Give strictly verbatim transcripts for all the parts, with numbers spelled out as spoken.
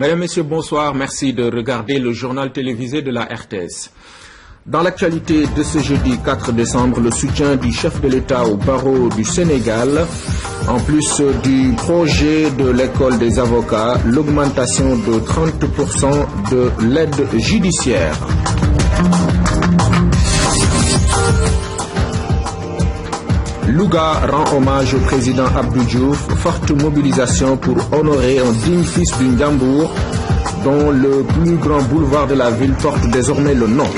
Mesdames, Messieurs, bonsoir. Merci de regarder le journal télévisé de la R T S. Dans l'actualité de ce jeudi quatre décembre, le soutien du chef de l'État au barreau du Sénégal, en plus du projet de l'école des avocats, l'augmentation de trente pour cent de l'aide judiciaire. Louga rend hommage au président Abdou Diouf, forte mobilisation pour honorer un digne fils du Ndiambour, dont le plus grand boulevard de la ville porte désormais le nom.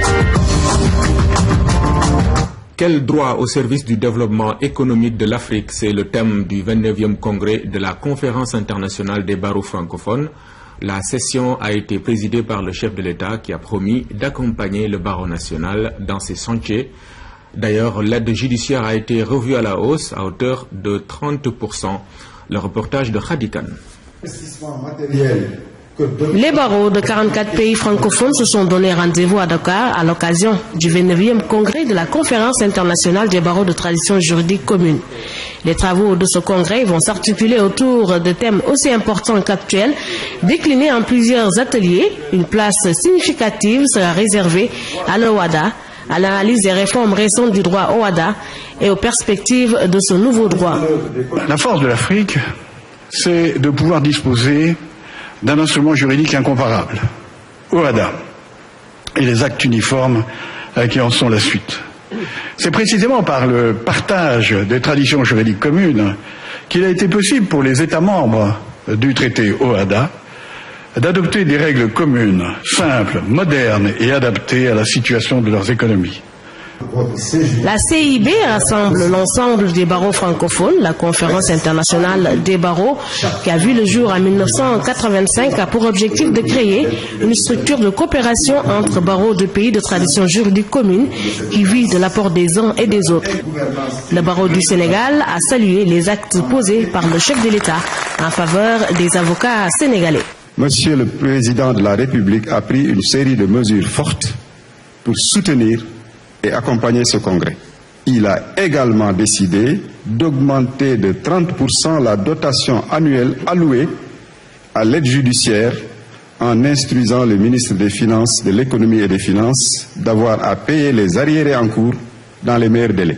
Quel droit au service du développement économique de l'Afrique? C'est le thème du vingt-neuvième congrès de la Conférence internationale des barreaux francophones. La session a été présidée par le chef de l'État qui a promis d'accompagner le barreau national dans ses chantiers. D'ailleurs, l'aide judiciaire a été revue à la hausse à hauteur de trente pour cent. Le reportage de Khadikan. Les barreaux de quarante-quatre pays francophones se sont donné rendez-vous à Dakar à l'occasion du vingt-neuvième congrès de la Conférence internationale des barreaux de tradition juridique commune. Les travaux de ce congrès vont s'articuler autour de thèmes aussi importants qu'actuels, déclinés en plusieurs ateliers. Une place significative sera réservée à l'OHADA, à l'analyse des réformes récentes du droit OHADA et aux perspectives de ce nouveau droit. La force de l'Afrique, c'est de pouvoir disposer d'un instrument juridique incomparable, OHADA, et les actes uniformes qui en sont la suite. C'est précisément par le partage des traditions juridiques communes qu'il a été possible pour les États membres du traité OHADA d'adopter des règles communes, simples, modernes et adaptées à la situation de leurs économies. La C I B rassemble l'ensemble des barreaux francophones. La Conférence internationale des barreaux, qui a vu le jour en mille neuf cent quatre-vingt-cinq, a pour objectif de créer une structure de coopération entre barreaux de pays de tradition juridique commune qui vit de l'apport des uns et des autres. Le barreau du Sénégal a salué les actes posés par le chef de l'État en faveur des avocats sénégalais. Monsieur le Président de la République a pris une série de mesures fortes pour soutenir et accompagner ce congrès. Il a également décidé d'augmenter de trente pour cent la dotation annuelle allouée à l'aide judiciaire en instruisant le ministre des Finances, de l'Économie et des Finances d'avoir à payer les arriérés en cours dans les meilleurs délais.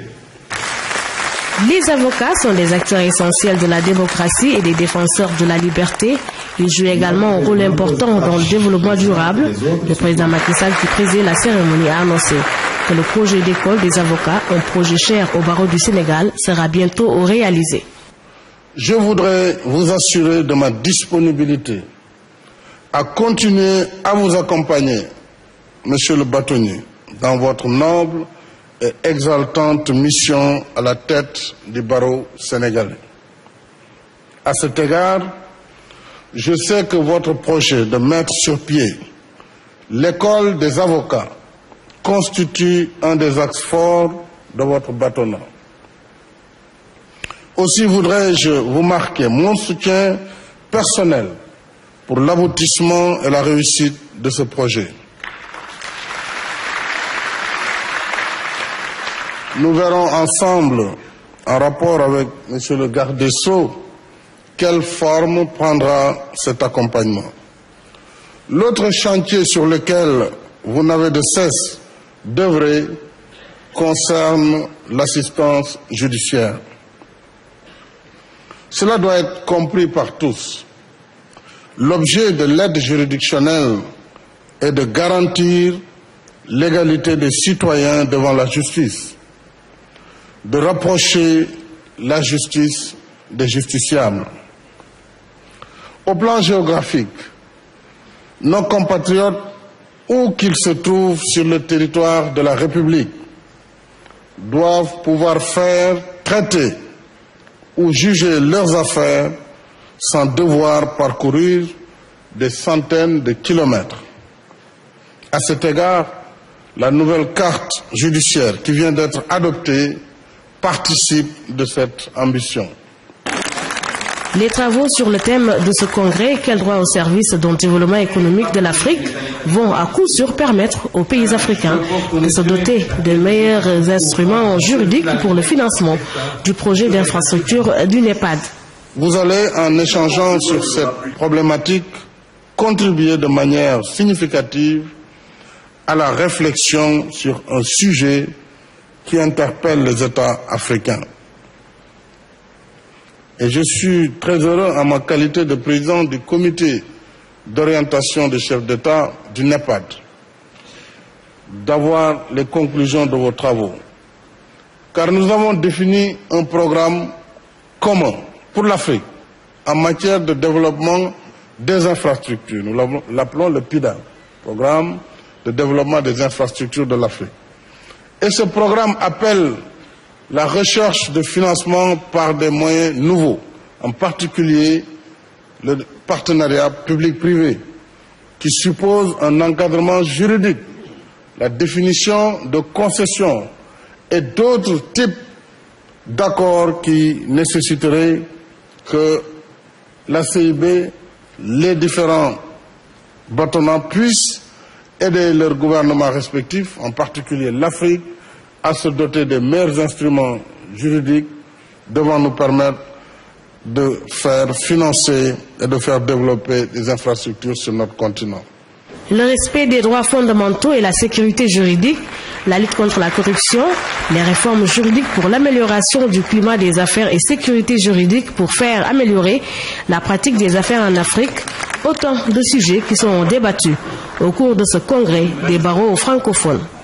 Les avocats sont des acteurs essentiels de la démocratie et des défenseurs de la liberté. Ils jouent également un rôle important dans le développement durable. Le président Macky Sall, qui présidait la cérémonie, a annoncé que le projet d'école des avocats, un projet cher au barreau du Sénégal, sera bientôt réalisé. Je voudrais vous assurer de ma disponibilité à continuer à vous accompagner, monsieur le bâtonnier, dans votre noble et exaltante mission à la tête du barreau sénégalais. À cet égard, je sais que votre projet de mettre sur pied l'école des avocats constitue un des axes forts de votre bâtonnat. Aussi voudrais-je vous marquer mon soutien personnel pour l'aboutissement et la réussite de ce projet. Nous verrons ensemble, en rapport avec monsieur le garde des Sceaux, quelle forme prendra cet accompagnement. L'autre chantier sur lequel vous n'avez de cesse d'œuvrer concerne l'assistance judiciaire. Cela doit être compris par tous. L'objet de l'aide juridictionnelle est de garantir l'égalité des citoyens devant la justice, de rapprocher la justice des justiciables. Au plan géographique, nos compatriotes, où qu'ils se trouvent sur le territoire de la République, doivent pouvoir faire, traiter ou juger leurs affaires sans devoir parcourir des centaines de kilomètres. À cet égard, la nouvelle carte judiciaire qui vient d'être adoptée participe de cette ambition. Les travaux sur le thème de ce congrès, quel droit au service d'un développement économique de l'Afrique, vont à coup sûr permettre aux pays africains de se doter de meilleurs instruments juridiques pour le financement du projet d'infrastructure du NEPAD. Vous allez, en échangeant sur cette problématique, contribuer de manière significative à la réflexion sur un sujet qui interpelle les États africains. Et je suis très heureux, en ma qualité de président du comité d'orientation des chefs d'État du NEPAD, d'avoir les conclusions de vos travaux. Car nous avons défini un programme commun pour l'Afrique en matière de développement des infrastructures. Nous l'appelons le P I D A, Programme de développement des infrastructures de l'Afrique. Et ce programme appelle la recherche de financement par des moyens nouveaux, en particulier le partenariat public-privé, qui suppose un encadrement juridique, la définition de concessions et d'autres types d'accords qui nécessiteraient que la C I B, les différents bâtiments puissent aider leurs gouvernements respectifs, en particulier l'Afrique, à se doter des meilleurs instruments juridiques devant nous permettre de faire financer et de faire développer des infrastructures sur notre continent. Le respect des droits fondamentaux et la sécurité juridique, la lutte contre la corruption, les réformes juridiques pour l'amélioration du climat des affaires et sécurité juridique pour faire améliorer la pratique des affaires en Afrique, autant de sujets qui sont débattus au cours de ce congrès des barreaux francophones.